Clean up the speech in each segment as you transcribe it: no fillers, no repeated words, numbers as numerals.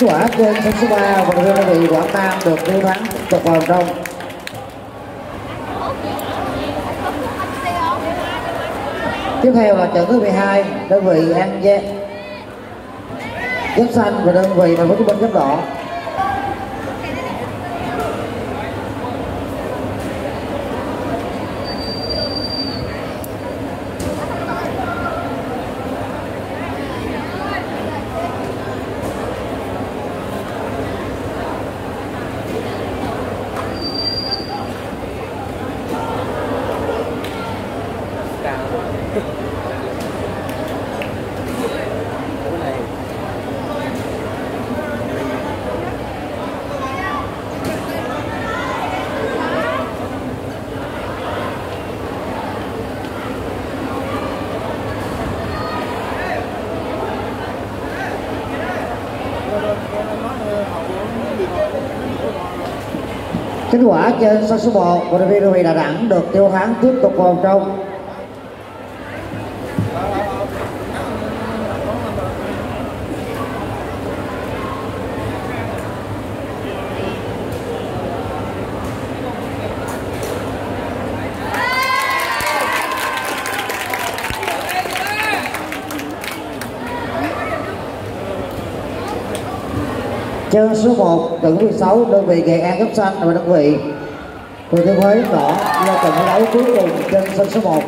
Kết quả trên sân số 3 vận động viên đơn vị Quảng Nam được tiêu thắng tiếp tục vào trong. Tiếp theo là trận thứ 12, đơn vị An Giang Giáp Xanh và đơn vị Thành phố Hồ Chí Minh Giáp Đỏ. Kết quả trên sân số 1, vận động viên đơn vị Đà Nẵng được tiêu thắng tiếp tục vào trong. Trên số 1, trận 16, đơn vị Nghệ An Giáp Xanh và đơn vị Thừa Thiên Huế Đỏ là trận đấu cuối cùng trên sân số 1.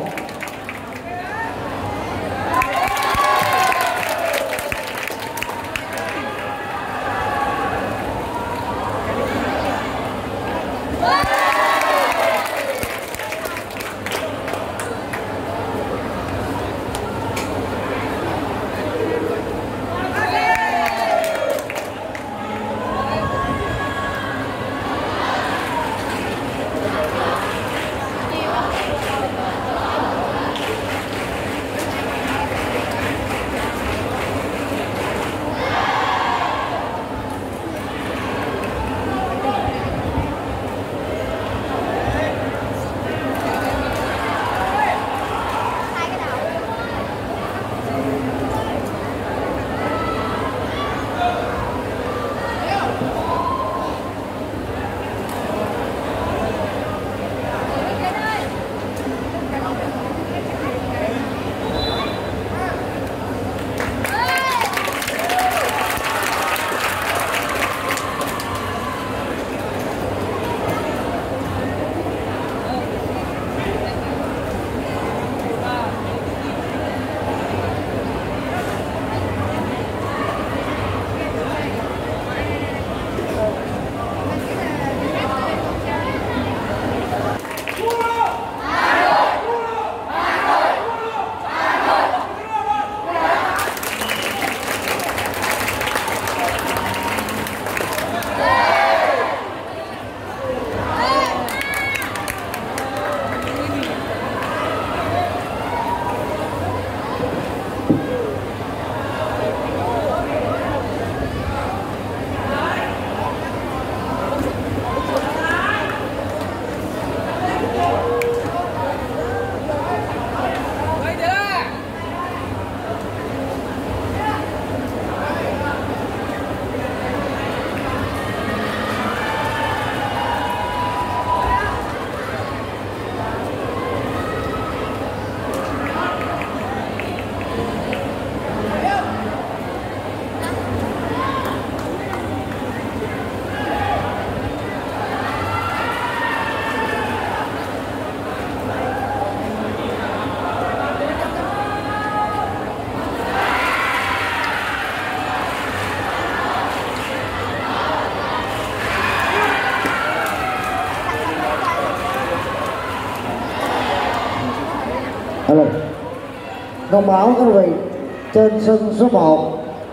Thông báo các vị trên sân số 1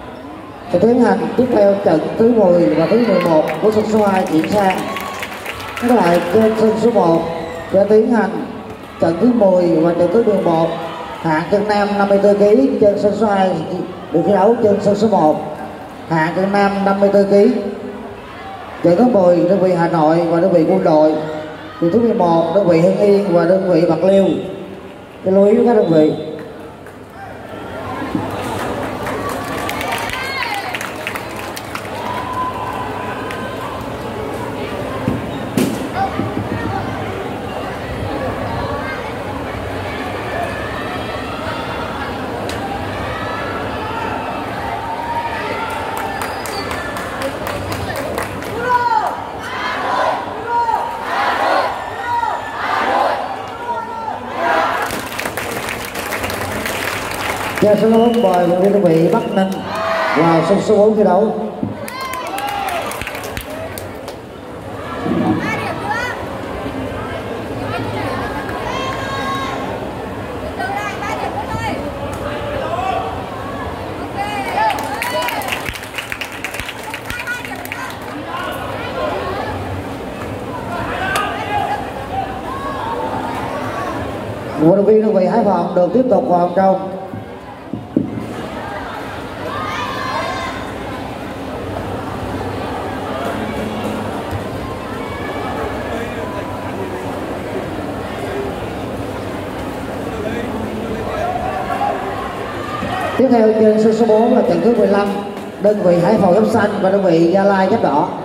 sẽ tiến hành tiếp theo trận thứ 10 và thứ 11 của sân số 2 chuyển sang. Các lại trên sân số 1 sẽ tiến hành trận thứ 10 và trận thứ 11 hạng cân nam 54 kg trên sân số 2 được thi đấu trên sân số 1. Hạng cân nam 54 kg trận thứ 10 đơn vị Hà Nội và đơn vị Quân đội, trận thứ 11 đơn vị Hưng Yên và đơn vị Bạc Liêu. Cái lưu ý với các đơn vị. Trên số 4 mời đơn vị Bắc Ninh vào sân số 4 thi đấu. Vận động viên đơn vị Hải Phòng được tiếp tục vào vòng trong. Tiếp theo trên sân số 4 là trận thứ 15, đơn vị Hải Phòng ghép xanh và đơn vị Gia Lai ghép đỏ.